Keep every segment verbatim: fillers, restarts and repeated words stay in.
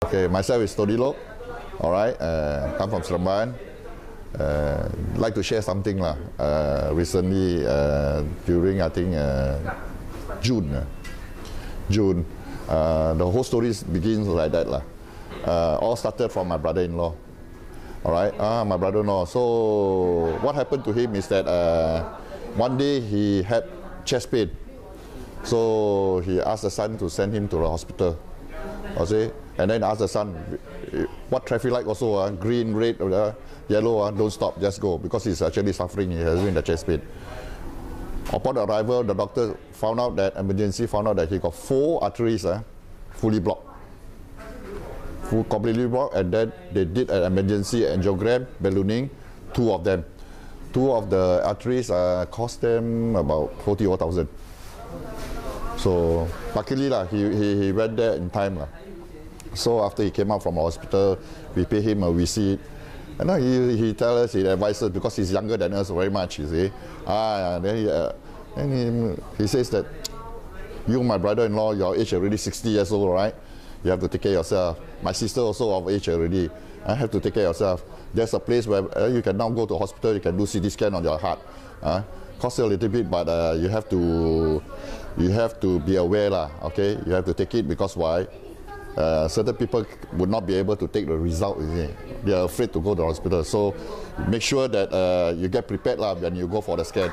Okay, myself is Tony Lok. All right, uh, come from Seremban. Uh, like to share something lah. Uh, recently, uh, during I think uh, June, uh, June, uh, the whole story begins like that lah. Uh, all started from my brother-in-law. All right, ah, my brother-in-law. So what happened to him is that uh, one day he had chest pain. So he asked the son to send him to the hospital. Okay, and then asked the son, what traffic light also, uh, green, red, uh, yellow, uh, don't stop, just go, because he's actually suffering, he has been the chest pain. Upon arrival, the doctor found out that, emergency found out that he got four arteries uh, fully blocked. Full, completely blocked, and then they did an emergency angiogram, ballooning, two of them. Two of the arteries uh, cost them about forty thousand. So luckily lah, he, he, he went there in time lah. So after he came out from the hospital, we paid him a visit. And then he, he tells us, he advises, because he's younger than us very much, you see. Ah, then he, uh, then he, he says that, you, my brother-in-law, your age already sixty years old, right? You have to take care of yourself. My sister also of age already. I have to take care of yourself. There's a place where uh, you can now go to hospital, you can do C T scan on your heart. Uh, costs a little bit, but uh, you have to you have to be aware lah. Okay, you have to take it because why? Uh, certain people would not be able to take the result. They are afraid to go to the hospital. So make sure that uh, you get prepared lah when you go for the scan.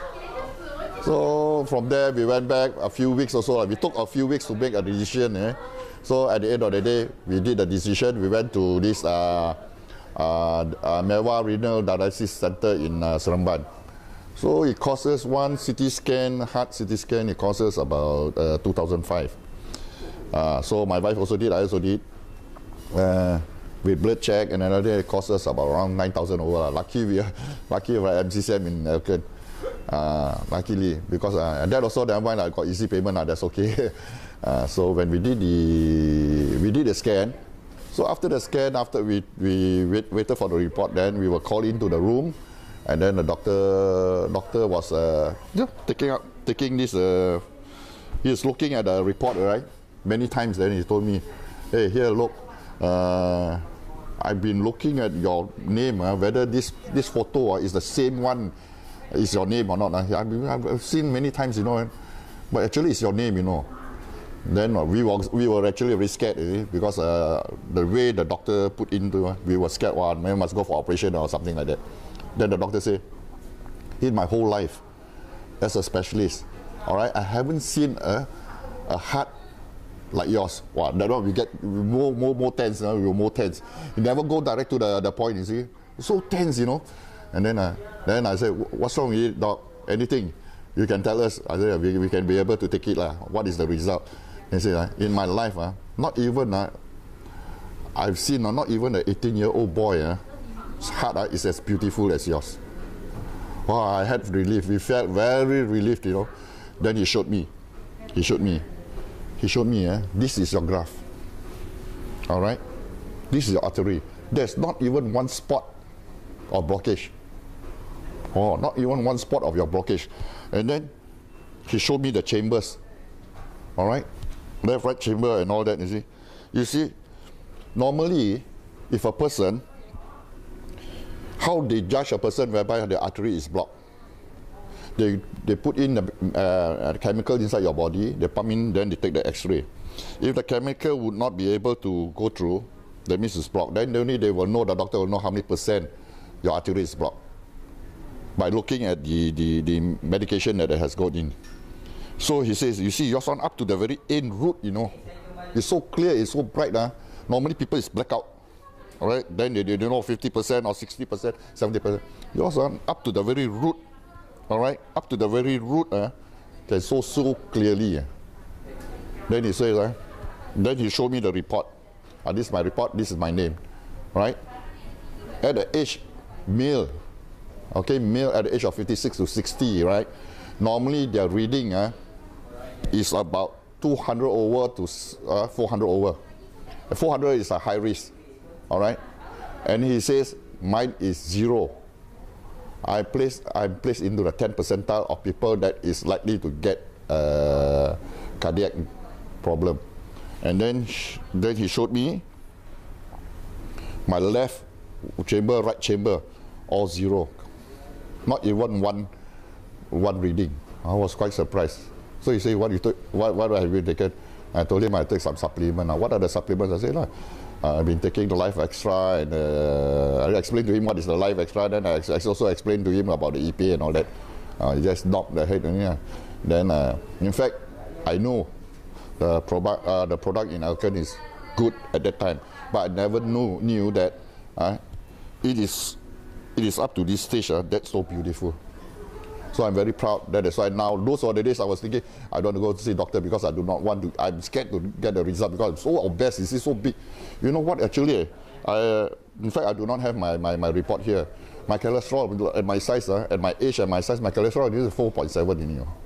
So from there we went back a few weeks or so. We took a few weeks to make a decision. Eh? So at the end of the day, we did the decision. We went to this uh, uh, uh, Mewah Renal Dialysis Center in uh, Seremban. So it costs us one C T scan, heart C T scan, it costs us about uh, two thousand five. Uh, so my wife also did, I also did. Uh, with blood check and another day it costs us about around nine thousand over. Lucky we are, lucky we are M C C M in Elkin. Uh, luckily, because uh, and that also that one I got easy payment, uh, that's okay. uh, so when we did the we did the scan, so after the scan, after we we wait, waited for the report, then we were called into the room, and then the doctor doctor was uh, yeah, taking up taking this. Uh, he was looking at the report, right? Many times. Then he told me, "Hey, here, look. Uh, I've been looking at your name. Uh, whether this this photo uh, is the same one." Is your name or not? I've, I've seen many times, you know, but actually it's your name, you know. Then uh, we were we were actually very scared eh, because uh, the way the doctor put into, uh, we were scared. One, man must go for operation or something like that. Then the doctor said, in my whole life, as a specialist, all right, I haven't seen a a heart like yours. Wow, that one we get more more more tense. You know, we were more tense. You never go direct to the the point. You see, so tense, you know. And then, uh, then I said, what's wrong with it, doc? Anything you can tell us. I said, we, we can be able to take it. Uh. What is the result? He said, uh, in my life, uh, not even, uh, I've seen uh, not even an eighteen-year-old boy, uh, his heart uh, is as beautiful as yours. Wow, I had relief. We felt very relieved, you know. Then he showed me. He showed me. He showed me, uh, this is your graph. All right? This is your artery. There's not even one spot of blockage. Oh, not even one spot of your blockage. And then he showed me the chambers. All right, left, right chamber and all that. You see, you see, normally, if a person, how they judge a person whereby the artery is blocked, they they put in the uh, chemical inside your body. They pump in, then they take the X-ray. If the chemical would not be able to go through, that means it's blocked. Then only they will know. The doctor will know how many percent your artery is blocked by looking at the, the, the medication that it has got in. So he says, you see, yours on up to the very end root, you know. It's so clear, it's so bright. Huh? Normally people is blackout. All right, then they, they don't know fifty percent or sixty percent, seventy percent. Yours on up to the very root. All right, up to the very root. Uh, can so, so clearly. Uh. Then he says, uh, then he showed me the report. Uh, this is my report, this is my name. All right. At the age, male, okay, male at the age of fifty-six to sixty, right? Normally their reading uh, is about two hundred over to uh, four hundred over. four hundred is a high risk, all right? And he says, mine is zero. I place, I'm placed into the ten percentile of people that is likely to get uh, cardiac problem. And then, then he showed me my left chamber, right chamber, all zero. Not even one, one reading. I was quite surprised. So he said, what you took, what, what have you taken? I told him I take some supplement. Now, what are the supplements? I said, uh, I've been taking the Life Extra, and uh, I explained to him what is the Life Extra. Then I also explained to him about the E P A and all that. Uh, he just knocked the head. Yeah. Then, uh, in fact, I know the product, uh, the product in Alken is good at that time, but I never knew knew that uh, it is it is up to this stage. Uh, that's so beautiful. So I'm very proud. That is why now, those are the days I was thinking, I don't want to go to see doctor because I do not want to, I'm scared to get the result because I'm so obese, this is so big. You know what, actually, I, in fact, I do not have my, my, my report here. My cholesterol, at my size, uh, at my age and my size, my cholesterol is four point seven in you.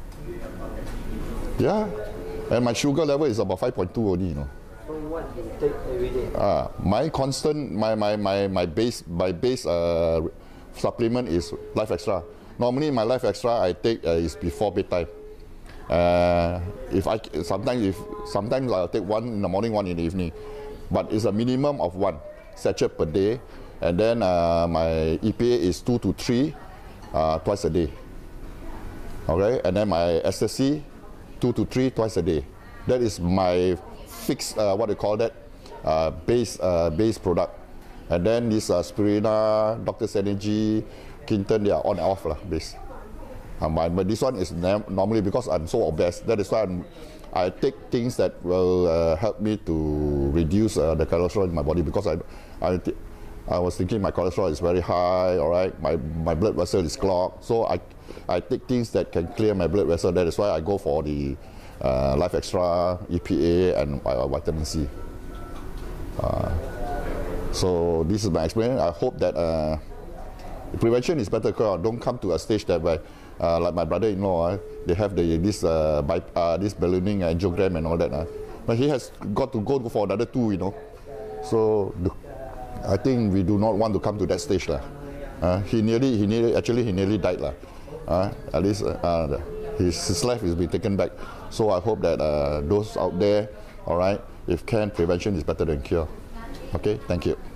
Yeah, and my sugar level is about five point two only, you know. So what do you take every day? Uh, my constant, my, my, my, my base, my base uh, supplement is Life Extra. Normally, my Life Extra I take uh, is before bedtime. Uh, if I sometimes if sometimes I'll take one in the morning, one in the evening, but it's a minimum of one sachet per day. And then uh, my E P A is two to three uh, twice a day. Okay, and then my S S C two to three twice a day. That is my fixed uh, what they call that uh, base uh, base product. And then this uh, Spirina, Doctor Synergy, Kinton, they are on and off lah, base. Um, but this one is normally because I'm so obese. That is why I'm, I take things that will uh, help me to reduce uh, the cholesterol in my body because I, I, I was thinking my cholesterol is very high. All right, my my blood vessel is clogged. So I, I take things that can clear my blood vessel. That is why I go for the uh, Life Extra, E P A, and uh, vitamin C. Uh, so this is my experience. I hope that. Uh, Prevention is better. Don't come to a stage that where, uh, like my brother-in-law, uh, they have the, this uh, by, uh, this ballooning angiogram and all that. Uh. But he has got to go for another two, you know. So I think we do not want to come to that stage, lah. Uh, he nearly, he nearly, actually he nearly died, lah. Uh, at least uh, his, his life is being taken back. So I hope that uh, those out there, all right, if can, prevention is better than cure. Okay, thank you.